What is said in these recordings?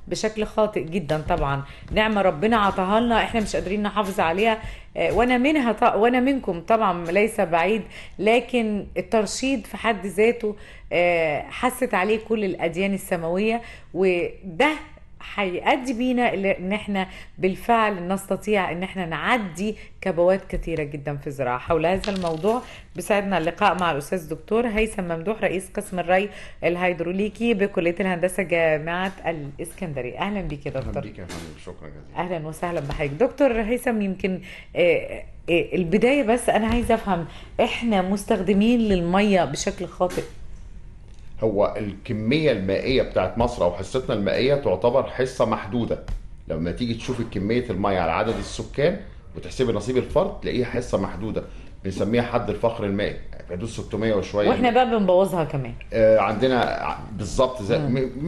بشكل خاطئ جدا. طبعا نعمة ربنا عطاها لنا، احنا مش قادرين نحافظ عليها. وانا منها وانا منكم طبعا ليس بعيد، لكن الترشيد في حد ذاته حست عليه كل الاديان السماوية، وده هيؤدي بينا ان احنا بالفعل نستطيع ان احنا نعدي كبوات كثيره جدا في الزراعه. حول هذا الموضوع بيسعدنا اللقاء مع الاستاذ الدكتور هيثم ممدوح، رئيس قسم الري الهيدروليكي بكليه الهندسه جامعه الاسكندريه. اهلا بك يا اهلا دكتور. بيك يا فندم، شكرا جزيلا. اهلا وسهلا بحضرتك دكتور هيثم. يمكن البدايه بس انا عايزه افهم، احنا مستخدمين للميه بشكل خاطئ. هو الكميه المائيه بتاعت مصر او حصتنا المائيه تعتبر حصه محدوده. لما تيجي تشوف كميه الميه على عدد السكان وتحسبي نصيب الفرد تلاقيها حصه محدوده، بنسميها حد الفقر المائي في حدود 600 وشويه. واحنا بقى بنبوظها كمان. عندنا بالظبط زي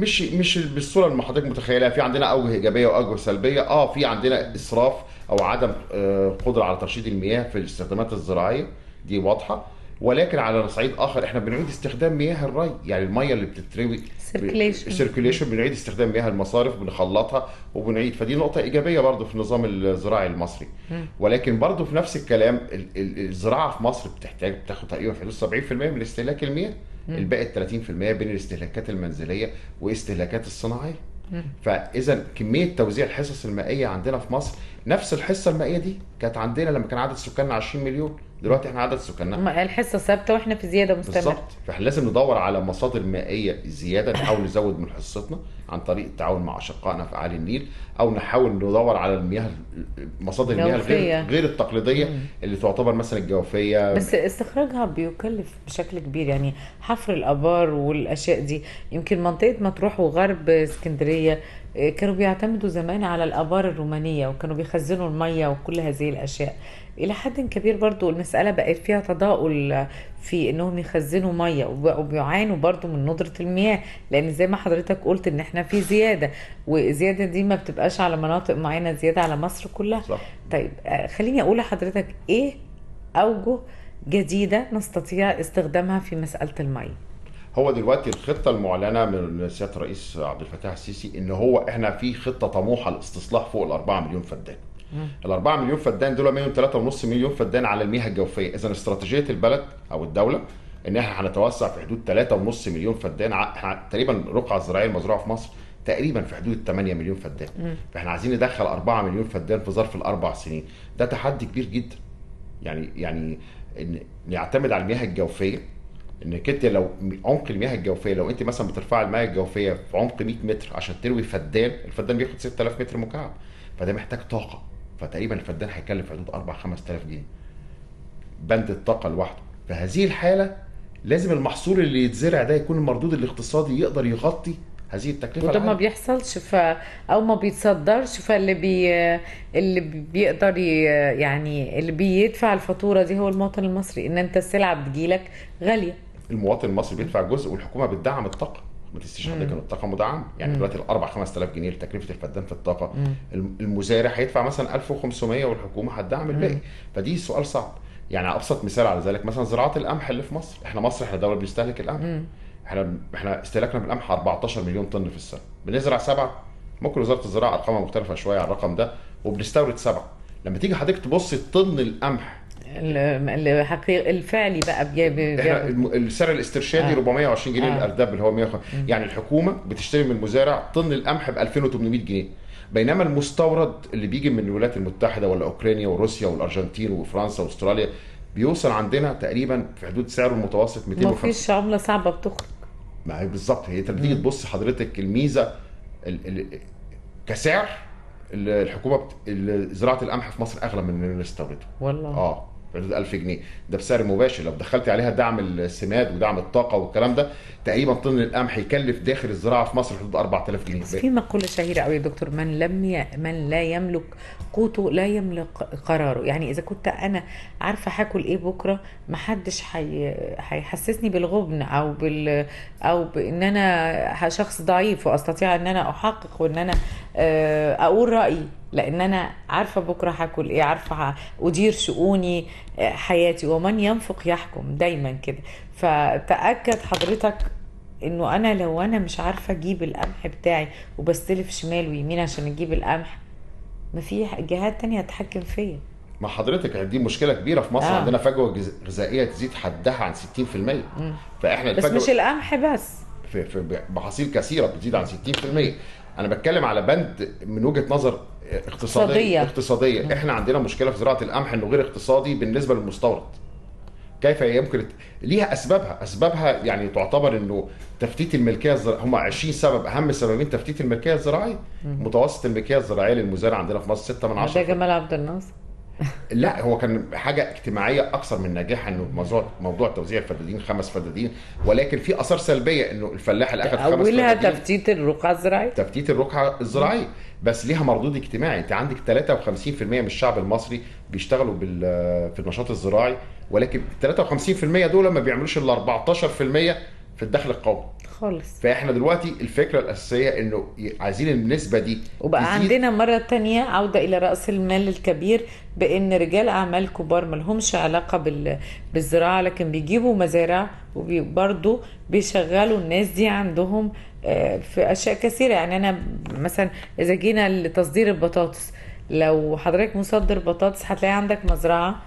مش بالصوره اللي حضرتك متخيلها. في عندنا اوجه ايجابيه واوجه سلبيه. في عندنا اسراف او عدم قدره على ترشيد المياه في الاستخدامات الزراعيه، دي واضحه. ولكن على صعيد اخر احنا بنعيد استخدام مياه الري، يعني الميه اللي بتتروي سيركليشن. سيركيوليشن بنعيد استخدام مياه المصارف، بنخلطها وبنعيد. فدي نقطه ايجابيه برضو في النظام الزراعي المصري. ولكن برضو في نفس الكلام الزراعه في مصر بتاخد تقريبا في حدود 70% من استهلاك المياه. الباقي 30% بين الاستهلاكات المنزليه واستهلاكات الصناعيه. فاذا كميه توزيع الحصص المائيه عندنا في مصر، نفس الحصه المائيه دي كانت عندنا لما كان عدد سكاننا 20 مليون، دلوقتي احنا عدد سكاننا الحصه ثابته واحنا في زياده مستمره. بالظبط. فاحنا لازم ندور على مصادر مائيه زياده، نحاول نزود من حصتنا عن طريق التعاون مع اشقائنا في اعالي النيل، او نحاول ندور على المياه، مصادر المياه غير التقليديه اللي تعتبر مثلا الجوفيه. بس استخراجها بيكلف بشكل كبير، يعني حفر الابار والاشياء دي. يمكن منطقه مطروح وغرب اسكندريه كانوا بيعتمدوا زمان على الابار الرومانيه، وكانوا بيخزنوا الميه وكل هذه الاشياء. الى حد كبير برضو المساله بقت فيها تضاؤل في انهم يخزنوا ميه، وبيعانوا برضو من ندره المياه، لان زي ما حضرتك قلت ان احنا في زياده، والزياده دي ما بتبقاش على مناطق معينه، زياده على مصر كلها. صح. طيب خليني اقول لحضرتك ايه اوجه جديده نستطيع استخدامها في مساله الميه. هو دلوقتي الخطه المعلنه من سياده الرئيس عبد الفتاح السيسي ان هو احنا في خطه طموحه لاستصلاح فوق ال 4 مليون فدان. ال 4 مليون فدان دول منهم 3.5 مليون فدان على المياه الجوفيه. اذا استراتيجيه البلد او الدوله ان احنا هنتوسع في حدود 3.5 مليون فدان. احنا تقريبا الرقعه الزراعيه المزروعه في مصر تقريبا في حدود 8 مليون فدان. فاحنا عايزين ندخل 4 مليون فدان في ظرف الاربع سنين. ده تحدي كبير جدا. يعني ان نعتمد على المياه الجوفيه، انك انت لو عمق المياه الجوفيه، لو انت مثلا بترفع المياه الجوفيه في عمق 100 متر عشان تروي فدان، الفدان بياخد 6000 متر مكعب، فده محتاج طاقه. فتقريبا الفدان هيكلف حدود 4 5000 جنيه بند الطاقه لوحده. في هذه الحاله لازم المحصول اللي يتزرع ده يكون المردود الاقتصادي يقدر يغطي هذه التكلفه وده ما العاليه. بيحصلش او ما بيتصدرش، اللي بيقدر يعني اللي بيدفع الفاتوره دي هو المواطن المصري، ان انت السلعه بتجيلك غاليه. المواطن المصري بيدفع جزء والحكومه بتدعم الطاقه. ما تنسيش حضرتك ان الطاقه مدعمه، يعني دلوقتي ال 4 5000 جنيه لتكلفه الفدان في الطاقه، المزارع هيدفع مثلا 1500 والحكومه هتدعم الباقي. فدي سؤال صعب. يعني ابسط مثال على ذلك مثلا زراعه القمح اللي في مصر. احنا دوله بنستهلك القمح. احنا استهلاكنا بالقمح 14 مليون طن في السنه، بنزرع 7. ممكن وزاره الزراعه ارقامها مختلفه شويه عن الرقم ده، وبنستورد 7. لما تيجي حضرتك تبص طن القمح الحقيقي الفعلي بقى احنا السعر الاسترشادي 420 جنيه للارداب اللي هو 150. يعني الحكومه بتشتري من المزارع طن القمح ب 2800 جنيه، بينما المستورد اللي بيجي من الولايات المتحده ولا اوكرانيا وروسيا والارجنتين وفرنسا واستراليا بيوصل عندنا تقريبا في حدود سعره المتوسط 250. ما فيش عمله صعبه بتخرج. ما هي بالظبط. هي انت بتيجي تبص حضرتك الميزه كسعر، الحكومه زراعه القمح في مصر اغلى من اللي نستورده. والله في حدود 1000 جنيه. ده بسعر مباشر. لو دخلت عليها دعم السماد ودعم الطاقه والكلام ده، تقريبا طن القمح يكلف داخل الزراعه في مصر حدود 4000 جنيه. بس في مقوله شهيره قوي يا دكتور، من لا يملك قوته لا يملك قراره. يعني اذا كنت انا عارفه هاكل ايه بكره، محدش هيحسسني بالغبن او بان انا شخص ضعيف واستطيع ان انا احقق وان انا اقول رايي، لان انا عارفه بكره هاكل ايه، عارفه ادير شؤوني حياتي. ومن ينفق يحكم، دايما كده. فتاكد حضرتك انه انا لو انا مش عارفه اجيب القمح بتاعي وبستلف شمال ويمين عشان اجيب القمح، ما في جهات تانية تتحكم فيا. مع حضرتك دي مشكله كبيره في مصر، اه. عندنا فجوه غذائيه تزيد حدها عن 60%. فاحنا بس مش الفجوه القمح بس. في محاصيل كثيره بتزيد عن 60%. انا بتكلم على بند من وجهه نظر اقتصاديه. احنا عندنا مشكله في زراعه القمح انه غير اقتصادي بالنسبه للمستورد. كيف يمكن ليها اسبابها يعني تعتبر انه تفتيت الملكيه الزراعيه، هم 20 سبب، اهم سببين تفتيت الملكيه الزراعيه. متوسط الملكيه الزراعيه للمزارع عندنا في مصر 6 من 10. ده جمال عبد الناصر. لا، هو كان حاجه اجتماعيه اكثر من نجاح، انه موضوع توزيع الفدادين 5 فدادين، ولكن في اثار سلبيه انه الفلاح اللي اخذ 5 اولها فدادين تفتيت الرقعه الزراعيه. تفتيت الرقعه الزراعيه، بس ليها مردود اجتماعي. انت عندك 53% من الشعب المصري بيشتغلوا في النشاط الزراعي، ولكن 53% دول ما بيعملوش الا 14% في الدخل القومي خالص. فاحنا دلوقتي الفكره الاساسيه انه عايزين النسبه دي وبقى تزيد. عندنا مرة تانية عودة إلى رأس المال الكبير، بأن رجال أعمال كبار ملهمش علاقة بالزراعة، لكن بيجيبوا مزارع وبرضه بيشغلوا الناس دي عندهم في أشياء كثيرة. يعني أنا مثلا إذا جينا لتصدير البطاطس، لو حضرتك مصدر بطاطس هتلاقي عندك مزرعة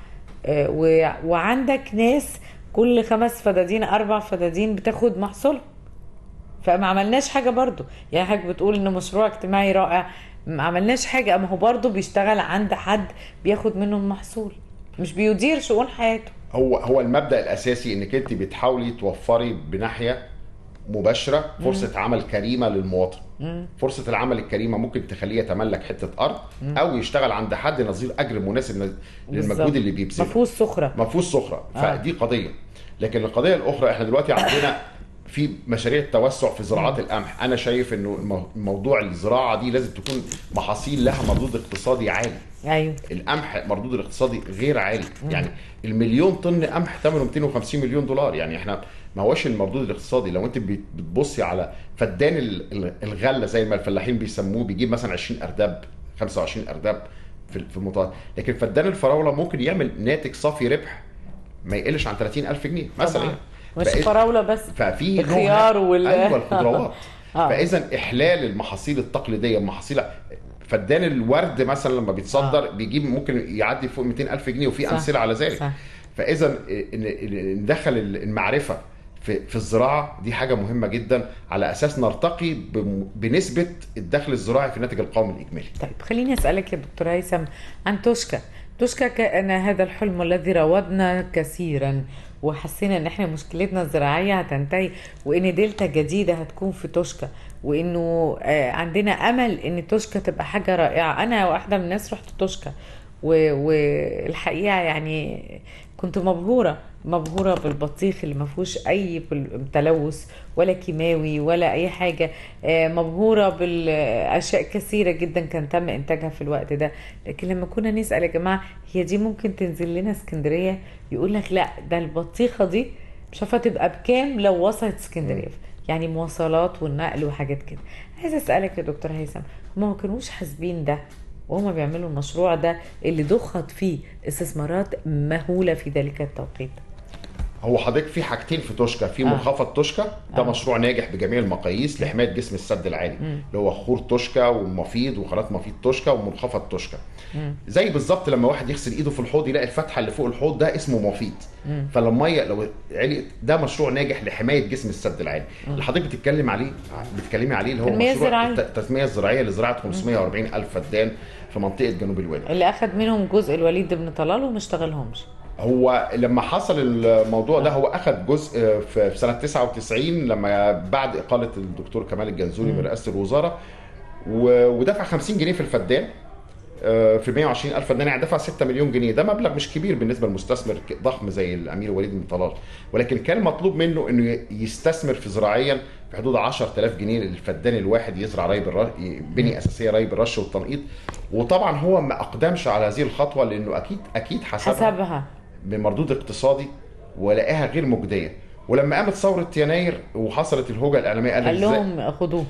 وعندك ناس كل 5 فدادين 4 فدادين بتاخد محصولها. فما عملناش حاجة برضو. يعني حضرتك بتقول انه مشروع اجتماعي رائع، ما عملناش حاجة. اما هو برضو بيشتغل عند حد بياخد منه المحصول، مش بيدير شؤون حياته. هو المبدأ الأساسي إنك أنت بتحاولي توفري بناحية مباشرة فرصة عمل كريمة للمواطن. فرصة العمل الكريمة ممكن تخليه يتملك حتة أرض أو يشتغل عند حد نظير أجر مناسب للمجهود اللي بيبذله. مفهوش سخرة. فدي قضية. لكن القضية الأخرى، إحنا دلوقتي عندنا في مشاريع توسع في زراعات القمح. انا شايف انه موضوع الزراعه دي لازم تكون محاصيل لها مردود اقتصادي عالي. ايوه. القمح مردود الاقتصادي غير عالي. يعني المليون طن قمح ثمنه 250 مليون دولار. يعني احنا ما هوش المردود الاقتصادي. لو انت بتبصي على فدان الغله زي ما الفلاحين بيسموه، بيجيب مثلا 20 ارداب 25 ارداب في المتوسط، لكن فدان الفراوله ممكن يعمل ناتج صافي ربح ما يقلش عن 30,000 جنيه مثلا. مش فراوله بس، ففي الخيار ايوه الخضروات. فاذا احلال المحاصيل التقليديه، محاصيل فدان الورد مثلا لما بيتصدر بيجيب ممكن يعدي فوق 200,000 جنيه، وفي امثله على ذلك. صح. فاذا ندخل المعرفه في الزراعه دي حاجه مهمه جدا، على اساس نرتقي بنسبه الدخل الزراعي في الناتج القومي الاجمالي. طيب خليني اسالك يا دكتور هيثم عن توشكا. توشكا كان هذا الحلم الذي راودنا كثيرا، وحسينا ان احنا مشكلتنا الزراعيه هتنتهي، وان دلتا جديده هتكون في توشكا، وانه عندنا امل ان توشكا تبقى حاجه رائعه. انا واحده من الناس رحت توشكا والحقيقه يعني كنت مبهوره بالبطيخ اللي ما فيهوش اي تلوث ولا كيماوي ولا اي حاجه. مبهوره بالاشياء كثيره جدا كان تم انتاجها في الوقت ده. لكن لما كنا نسال يا جماعه هي دي ممكن تنزل لنا اسكندريه، يقول لك لا، ده البطيخه دي مش عارفه تبقى بكام لو وصلت اسكندريه. يعني مواصلات والنقل وحاجات كده. عايزه اسالك يا دكتور هيثم، ما كانوش حاسبين ده وهم بيعملوا المشروع ده اللي ضخت فيه استثمارات مهولة في ذلك التوقيت؟ هو حضرتك في حاجتين في توشكا. في منخفض توشكا، ده مشروع ناجح بجميع المقاييس لحمايه جسم السد العالي، اللي هو خور توشكا ومفيض وقناه مفيض توشكا ومنخفض توشكا. زي بالظبط لما واحد يغسل ايده في الحوض يلاقي الفتحه اللي فوق الحوض ده اسمه مفيض. فلما الميه لو علي، ده مشروع ناجح لحمايه جسم السد العالي. اللي حضرتك بتتكلمي عليه اللي هو مشروع التنميه الزراعيه لزراعه 540,000 فدان في منطقه جنوب الوادي، اللي اخذ منهم جزء الوليد بن طلال وما اشتغلهمش. هو لما حصل الموضوع ده هو اخذ جزء في سنه 99 لما بعد اقاله الدكتور كمال الجنزوري من رئاسه الوزاره، ودفع 50 جنيه في الفدان في 120,000 فدان، يعني دفع 6 مليون جنيه. ده مبلغ مش كبير بالنسبه لمستثمر ضخم زي الامير وليد بن طلال، ولكن كان مطلوب منه انه يستثمر في زراعيا في حدود 10,000 جنيه للفدان الواحد، يزرع بنيه اساسيه ري بالرش والتنقيط. وطبعا هو ما اقدمش على هذه الخطوه لانه اكيد حسبها بمردود اقتصادي ولقاها غير مجديه. ولما قامت ثوره يناير وحصلت الهوجه الاعلاميه قال لهم خدوه.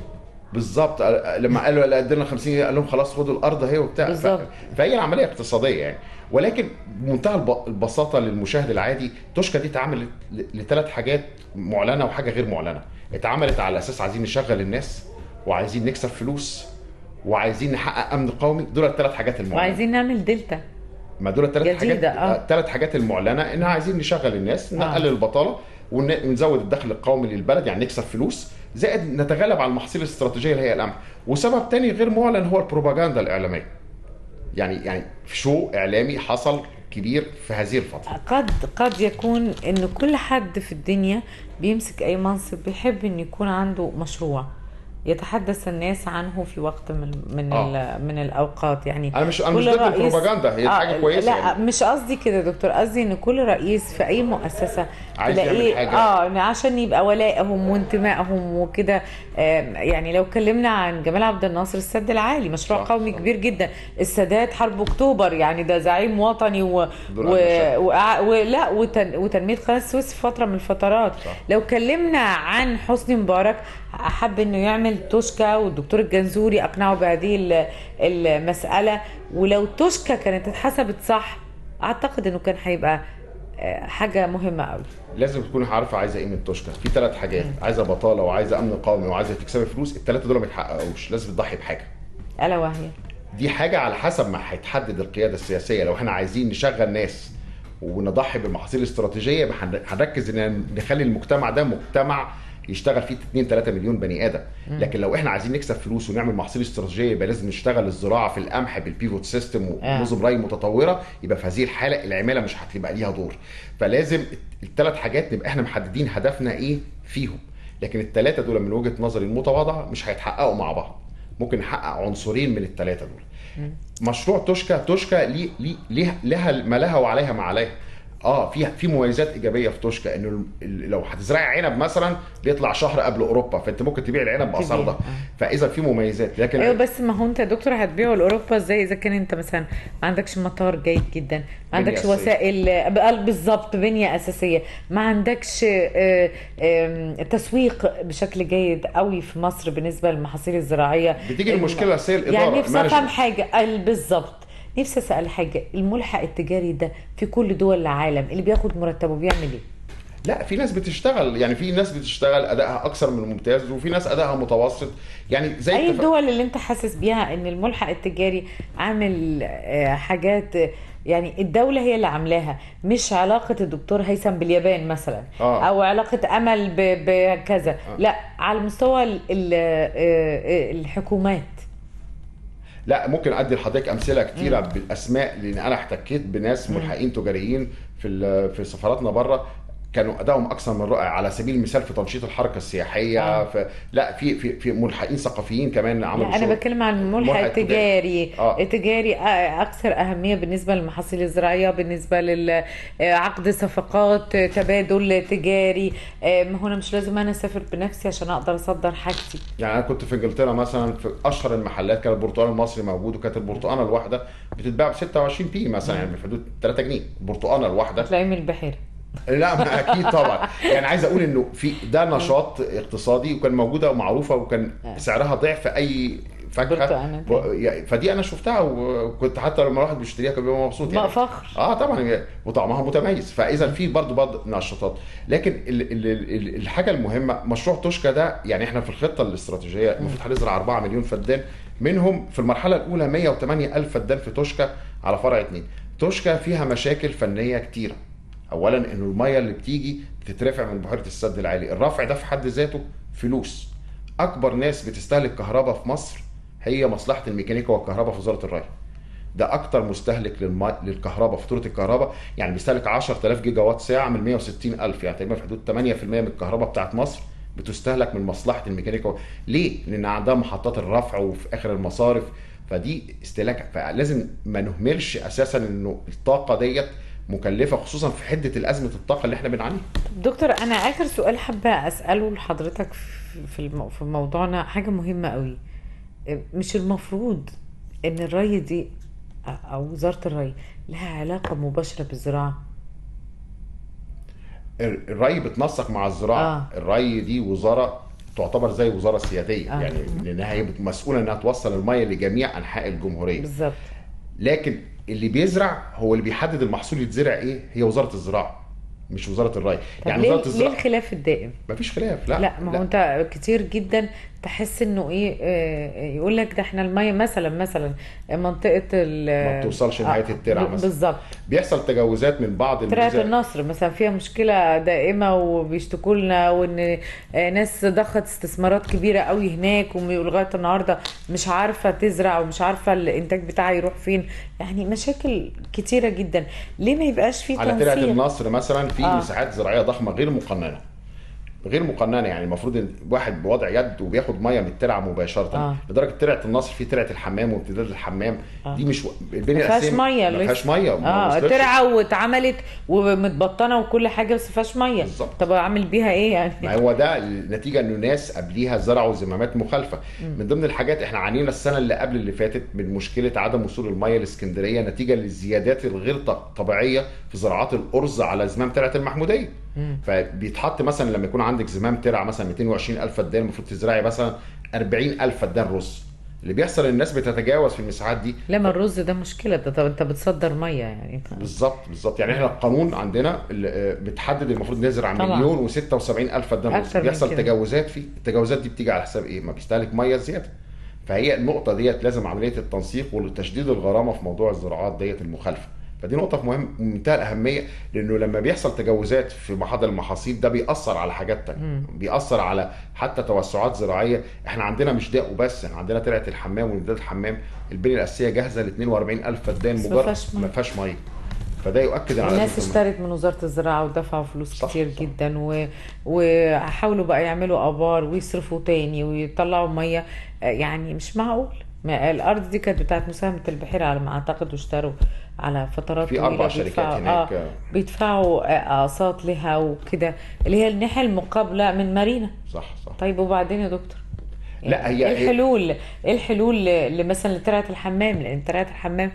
بالظبط. لما قالوا لا ادينا 50 جنيه قال لهم خلاص خدوا الارض اهي وبتاع. بالظبط. فهي العمليه اقتصاديه يعني. ولكن بمنتهى البساطه للمشاهد العادي، توشكا دي اتعملت لثلاث حاجات معلنه وحاجه غير معلنه. اتعملت على اساس عايزين نشغل الناس، وعايزين نكسب فلوس، وعايزين نحقق امن قومي. دول الثلاث حاجات المعلنه. وعايزين نعمل دلتا ما دول الثلاث حاجات. جديدة. الثلاث حاجات المعلنه انها عايزين نشغل الناس، نقلل البطاله، ونزود الدخل القومي للبلد، يعني نكسب فلوس، زائد نتغلب على المحاصيل الاستراتيجيه اللي هي القمح. وسبب تاني غير معلن هو البروباغندا الاعلاميه. يعني في شو اعلامي حصل كبير في هذه الفتره. قد يكون ان كل حد في الدنيا بيمسك اي منصب بيحب ان يكون عنده مشروع يتحدث الناس عنه في وقت من الاوقات. يعني انا مش ضد البروباغندا، هي حاجه كويسه. لا يعني مش قصدي كده دكتور، قصدي ان كل رئيس في اي مؤسسه عايز يعمل حاجه عشان يبقى ولائهم وانتمائهم وكده. يعني لو اتكلمنا عن جمال عبد الناصر، السد العالي مشروع قومي كبير جدا. السادات حرب اكتوبر، يعني ده زعيم وطني وتنميه قناه السويس في فتره من الفترات. لو اتكلمنا عن حسني مبارك، حب انه يعمل توشكا، والدكتور الجنزوري اقنعه بهذه المساله. ولو توشكا كانت اتحسبت صح، اعتقد انه كان هيبقى حاجه مهمه قوي. لازم تكوني عارفه عايزه ايه من توشكا. في ثلاث حاجات، عايزه بطاله، وعايزه امن قومي، وعايزه تكسبي فلوس. الثلاثه دول ما يتحققوش، لازم تضحي بحاجه. الا وهي دي حاجه على حسب ما هيتحدد القياده السياسيه. لو احنا عايزين نشغل ناس ونضحي بمحاصيل استراتيجيه، هنركز ان نخلي المجتمع ده مجتمع يشتغل فيه 2 3 مليون بني ادم. لكن لو احنا عايزين نكسب فلوس ونعمل محاصيل استراتيجيه، يبقى لازم نشتغل الزراعه في القمح بالبيفوت سيستم ونظم ري متطوره. يبقى في هذه الحاله العماله مش هتبقى ليها دور. فلازم الثلاث حاجات نبقى احنا محددين هدفنا ايه فيهم. لكن الثلاثه دول من وجهه نظري المتواضعه مش هيتحققوا مع بعض. ممكن نحقق عنصرين من الثلاثه دول. مشروع توشكا لها ما لها وعليها ما عليها. في مميزات ايجابيه في توشكا، انه لو هتزرعي عنب مثلا بيطلع شهر قبل اوروبا، فانت ممكن تبيع العنب باسعار ده. فاذا في مميزات. لكن ايوه، بس ما هو انت يا دكتور هتبيعه لاوروبا ازاي اذا كان انت مثلا ما عندكش مطار جيد جدا، ما عندكش وسائل بالظبط بنيه اساسيه، ما عندكش تسويق بشكل جيد قوي في مصر بالنسبه للمحاصيل الزراعيه. بتيجي المشكله الاساسيه الاداره. يعني نفسي افهم حاجه بالظبط. نفسي اسال حاجه، الملحق التجاري ده في كل دول العالم اللي بياخد مرتبه بيعمل ايه؟ لا، في ناس بتشتغل، يعني في ناس بتشتغل ادائها اكثر من الممتاز، وفي ناس ادائها متوسط. يعني زي اي الدول اللي انت حاسس بيها ان الملحق التجاري عامل حاجات، يعني الدولة هي اللي عاملاها، مش علاقة الدكتور هيثم باليابان مثلا او علاقة امل بكذا. لا، على مستوى الحكومات. لا، ممكن ادي لحضرتك امثله كتيره بالاسماء، لان انا احتكيت بناس ملحقين تجاريين في سفاراتنا بره، كانوا ادائهم اكثر من رائع. على سبيل المثال في تنشيط الحركه السياحيه. لا، في ملحقين ثقافيين كمان عملوا لا، انا بتكلم عن الملحق التجاري. التجاري اكثر اهميه بالنسبه للمحاصيل الزراعيه، بالنسبه لعقد صفقات، تبادل تجاري. ما هو انا مش لازم انا اسافر بنفسي عشان اقدر اصدر حاجتي. يعني انا كنت في انجلترا مثلا، في اشهر المحلات كان البرتقال المصري موجود، وكانت البرتقانه الواحده بتتباع ب 26 بي مثلا، يعني في حدود 3 جنيه البرتقانه الواحده. تلاقي من البحيره. لا، ما اكيد طبعا. يعني عايز اقول انه في ده نشاط اقتصادي، وكان موجوده ومعروفه، وكان سعرها ضعف اي فاكهه. فدي انا شفتها، وكنت حتى لما الواحد بيشتريها كان بيبقى مبسوط. يعني فخر. طبعا، وطعمها متميز. فاذا في برضه بعض النشاطات. لكن الحاجه المهمه مشروع توشكا ده، يعني احنا في الخطه الاستراتيجيه المفروض هنزرع 4 مليون فدان، منهم في المرحله الاولى 108 الف فدان في توشكا على فرع 2. توشكا فيها مشاكل فنيه كتيره. اولا انه الميه اللي بتيجي بتترفع من بحيره السد العالي. الرفع ده في حد ذاته فلوس. اكبر ناس بتستهلك كهرباء في مصر هي مصلحه الميكانيكا والكهرباء في وزاره الري. ده اكتر مستهلك للكهرباء، فاتوره الكهرباء. يعني بيستهلك 10000 جيجا وات ساعه من 160000، يعني تقريبا في حدود 8% من الكهرباء بتاعت مصر بتستهلك من مصلحه الميكانيكا. ليه؟ لان عندها محطات الرفع وفي اخر المصارف، فدي استهلاك. فلازم ما نهملش اساسا انه الطاقه ديت مكلفه، خصوصا في حده الازمه الطاقه اللي احنا بنعانيها. دكتور، انا اخر سؤال حابه اساله لحضرتك في موضوعنا، حاجه مهمه قوي. مش المفروض ان الري دي او وزاره الري لها علاقه مباشره بالزراعه؟ الري بتنسق مع الزراعه. الري دي وزاره تعتبر زي وزاره سياديه، اه يعني لانها هي مسؤوله انها توصل الميه لجميع انحاء الجمهوريه. بالظبط. لكن اللي بيزرع هو اللي بيحدد المحصول يتزرع ايه، هي وزاره الزراعه مش وزاره الري. طب يعني ليه وزاره ليه الزراعه الخلاف الدائم؟ مفيش خلاف، لا لا ما هو لا. انت كتير جدا تحس انه ايه، يقول لك ده احنا الميه مثلا منطقه ما بتوصلش نهايه الترعه مثلا، بالظبط. بيحصل تجاوزات من بعض ترعه المزارع. النصر مثلا فيها مشكله دائمه وبيشتكوا لنا، وان ناس ضخت استثمارات كبيره قوي هناك ولغايه النهارده مش عارفه تزرع ومش عارفه الانتاج بتاعها يروح فين. يعني مشاكل كتيره جدا. ليه ما يبقاش في على ترعه تنسيق؟ النصر مثلا في مساحات زراعيه ضخمه غير مقننه، غير مقننه، يعني المفروض ان واحد بوضع يد وبياخد ميه من الترعه مباشره. لدرجه ترعه النصر في ترعه الحمام وامتداد الحمام دي مش البنيه ما فيهاش الاساسيه، ميه ما فيهاش لسه. ميه، ما وصلتش. ترعه واتعملت ومتبطنه وكل حاجه بس ما فيهاش ميه. بالظبط. طب اعمل بيها ايه ما يعني؟ هو ده النتيجه، انه ناس قبليها زرعوا زمامات مخالفه. من ضمن الحاجات احنا عانينا السنه اللي قبل اللي فاتت من مشكله عدم وصول الميه لاسكندريه نتيجه للزيادات الغير طبيعيه في زراعات الارز على زمام ترعه المحموديه. فبيتحط مثلا لما يكون عندك زمام ترعه مثلا 220,000 فدان، المفروض تزرعي مثلا 40,000 فدان رز. اللي بيحصل الناس بتتجاوز في المساحات دي. لما الرز ده مشكله، ده طب انت بتصدر ميه يعني. بالظبط. يعني احنا القانون عندنا اللي بتحدد المفروض نزرع طبعا. 1,076,000 فدان رز، أكتر من بيحصل كده. تجاوزات فيه. التجاوزات دي بتيجي على حساب ايه؟ ما بيستهلك ميه زياده. فهي النقطه ديت لازم عمليه التنسيق وتشديد الغرامه في موضوع الزراعات ديت المخالفه. فدي نقطة منتهى الأهمية، لأنه لما بيحصل تجاوزات في محاضر المحاصيل ده بيأثر على حاجات تانية، بيأثر على حتى توسعات زراعية. احنا عندنا مش ده وبس، احنا عندنا ترعة الحمام وامتداد الحمام البنية الأساسية جاهزة ل 42,000 فدان، بس مجرد ما ما فيهاش مية. فده يؤكد على الناس اشترت من وزارة الزراعة ودفعوا فلوس صح كتير صح. جدا وحاولوا بقى يعملوا آبار ويصرفوا تاني ويطلعوا مية. يعني مش معقول. الأرض دي كانت بتاعت مساهمة البحيرة على ما أعتقد، واشتروا على فترات في طويلة 4 شركات هناك. بيدفعوا أقساط لها وكده، اللي هي الناحية المقابلة من مارينا. صح صح. طيب وبعدين يا دكتور؟ لا يعني هي ايه الحلول اللي مثلا لترعة الحمام؟ لان ترعة الحمام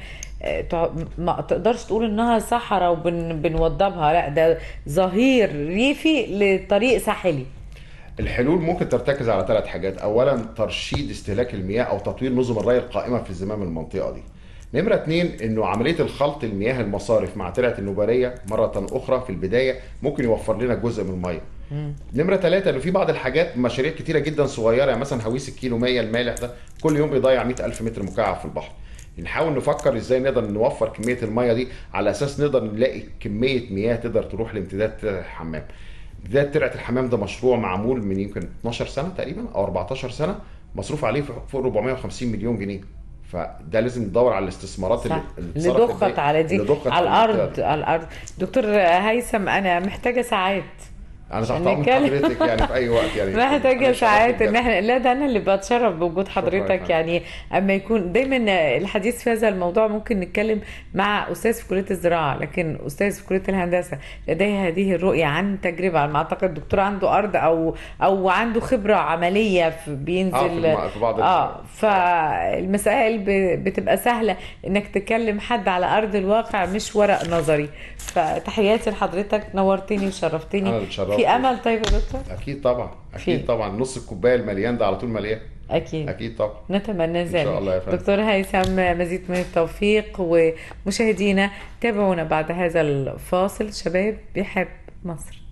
ما تقدرش تقول انها صحراء وبنوضبها، لا ده ظهير ريفي لطريق ساحلي. الحلول ممكن ترتكز على 3 حاجات. اولا ترشيد استهلاك المياه او تطوير نظم الري القائمه في زمام المنطقه دي. نمرة 2 انه عملية الخلط المياه المصارف مع ترعة النوبارية مرة اخرى في البداية ممكن يوفر لنا جزء من المية. نمرة 3 انه في بعض الحاجات مشاريع كتيرة جدا صغيرة، يعني مثلا هويس الكيلو 100 المالح ده كل يوم بيضيع 100,000 متر مكعب في البحر. نحاول نفكر ازاي نقدر نوفر كمية المية دي على اساس نقدر نلاقي كمية مياه تقدر تروح لامتداد ترعة الحمام. امتداد ترعة الحمام ده مشروع معمول من يمكن 12 سنة تقريبا او 14 سنة، مصروف عليه فوق 450 مليون جنيه. فده لازم ندور على الاستثمارات صح. اللي اللي اتصرفت ضخت على دي، اللي ضخت على المنطقة الارض دي. على الارض. دكتور هيثم انا محتاجه ساعات انا تحت عشان امر نتكلم. حضرتك يعني في اي وقت يعني. محتاجة أنا اتشرفت ساعات ان بجد. احنا، لا ده انا اللي بتشرف بوجود شكرا يا حضرتك فندم. يعني. اما يكون دايما الحديث في هذا الموضوع ممكن نتكلم مع استاذ في كلية الزراعة، لكن استاذ في كلية الهندسة لديه هذه الرؤية عن تجربة. على ما اعتقد دكتور عنده ارض او عنده خبرة عملية بينزل. في بعض فالمسائل بتبقى سهلة انك تكلم حد على ارض الواقع مش ورق نظري. فتحياتي لحضرتك، نورتني انا وشرفتني. اللي اتشرفت. في امل طيب يا دكتور؟ اكيد طبعا، اكيد في. طبعا، نص الكوبايه المليان ده على طول مليان. أكيد. اكيد طبعا. نتمنى ان شاء ذلك. الله يا فندم. دكتور هيثم، مزيد من التوفيق. ومشاهدينا تابعونا بعد هذا الفاصل. شباب بيحب مصر.